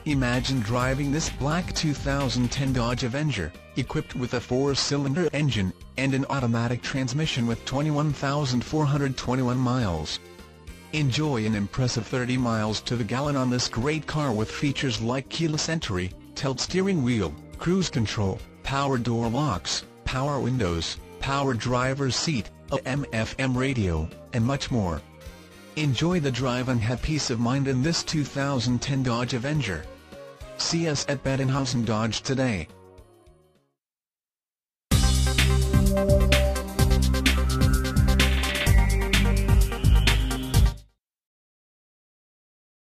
Imagine driving this black 2010 Dodge Avenger, equipped with a 4-cylinder engine, and an automatic transmission with 21,421 miles. Enjoy an impressive 30 miles to the gallon on this great car with features like keyless entry, tilt steering wheel, cruise control, power door locks, power windows, power driver's seat, a AM/FM radio, and much more. Enjoy the drive and have peace of mind in this 2010 Dodge Avenger. See us at Bettenhausen Dodge today.